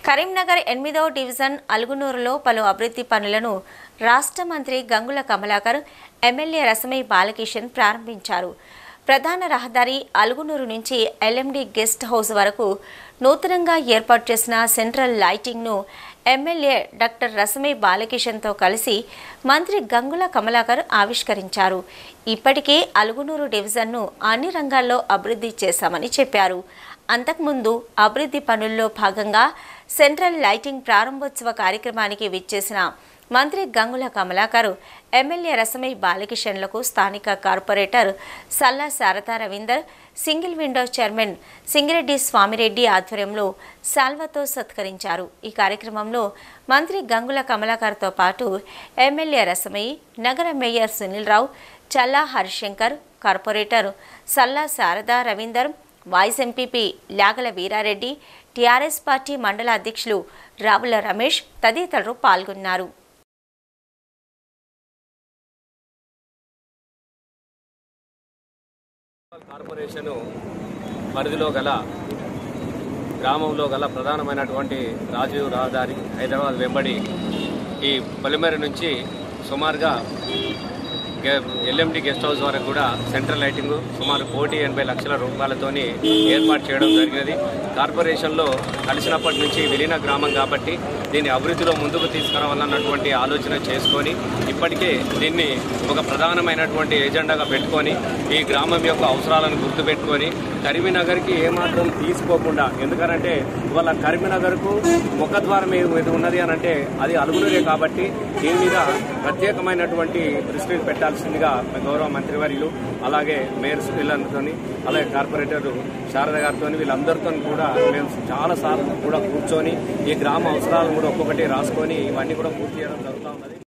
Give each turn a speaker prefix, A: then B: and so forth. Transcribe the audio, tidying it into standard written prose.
A: కరీంనగర్ 8వ డివిజన్ అలుగునూరులో పలు అభివృద్ధి పనులను రాష్ట్ర మంత్రి గంగుల కమలాకర్, ఎమ్మెల్యే రసమై బాలకిషన్ ప్రారంభించారు. ప్రధాన రహదారి అలుగునూరు నుంచి ఎల్ఎండి గెస్ట్ హౌస్ వరకు నూతనంగా ఏర్పాటు చేసిన సెంట్రల్ లైటింగ్ను ఎమ్మెల్యే డాక్టర్ రసమై బాలకిషన్తో కలిసి మంత్రి గంగుల కమలాకర్ ఆవిష్కరించారు. ఇప్పటికే అలుగునూరు డివిజన్ను అన్ని రంగాల్లో అభివృద్ధి చేశామని చెప్పారు. అంతకుముందు అభివృద్ధి పనుల్లో భాగంగా సెంట్రల్ లైటింగ్ ప్రారంభోత్సవ కార్యక్రమానికి విచ్చేసిన మంత్రి గంగుల కమలాకర్, ఎమ్మెల్యే రసమై బాలకిషన్లకు స్థానిక corporator Salla Sharada Ravinder, single window chairman Singireddy Swamireddy ఆధ్వర్యంలో శాల్వాతో సత్కరించారు. ఈ కార్యక్రమంలో మంత్రి గంగుల కమలాకర్తో పాటు ఎమ్మెల్యే రసమై, నగర mayor Sunil Rao, Challa Harishankar, corporator Salla Sharada Ravinder, vice MPP Lagala Veerareddy, TRS party mandal అధ్యక్షులు రావుల రమేష్ తదితరులు పాల్గొన్నారు.
B: కార్పొరేషన్ పరిధిలో గల గ్రామంలో గల ప్రధానమైనటువంటి రాజీవ్ రహదారి హైదరాబాద్ వెంబడి ఈ పొలిమేర నుంచి సుమారుగా ఎల్ఎండి గెస్ట్ హౌస్ వరకు కూడా సెంట్రల్ లైటింగ్ సుమారు 1,80 లక్షల రూపాయలతోని ఏర్పాటు చేయడం జరిగినది. కార్పొరేషన్లో కలిసినప్పటి నుంచి విలీన గ్రామం కాబట్టి దీన్ని అభివృద్ధిలో ముందుకు తీసుకురావాలన్నటువంటి ఆలోచన చేసుకొని ఇప్పటికే దీన్ని ఒక ప్రధానమైనటువంటి ఎజెండాగా పెట్టుకొని ఈ గ్రామం యొక్క అవసరాలను గుర్తుపెట్టుకొని కరీంనగర్కి ఏమాత్రం తీసుకోకుండా, ఎందుకంటే ఇవాళ కరీంనగర్కు ముఖద్వారం ఏది ఉన్నది అని అంటే అది అలుగునూరే కాబట్టి దీని మీద ప్రత్యేకమైనటువంటి దృష్టిని పెట్టాల్సిందిగా గౌరవ మంత్రివర్యులు, అలాగే మేయర్ సునీలతో, అలాగే కార్పొరేటర్ శారద గారితో వీళ్ళందరితో కూడా మేము చాలాసార్లు కూడా కూర్చొని ఈ గ్రామ అవసరాలను కూడా ఒక్కొక్కటి రాసుకొని ఇవన్నీ కూడా పూర్తి చేయడం జరుగుతూ ఉన్నది.